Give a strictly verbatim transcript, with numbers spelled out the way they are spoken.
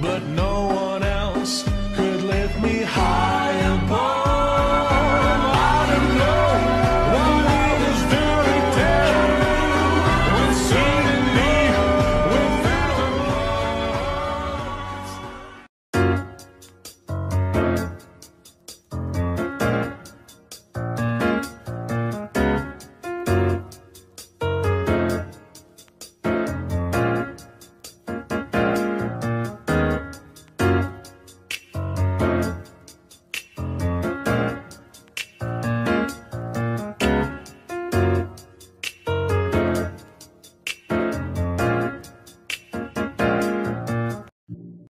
but no one else could lift me high.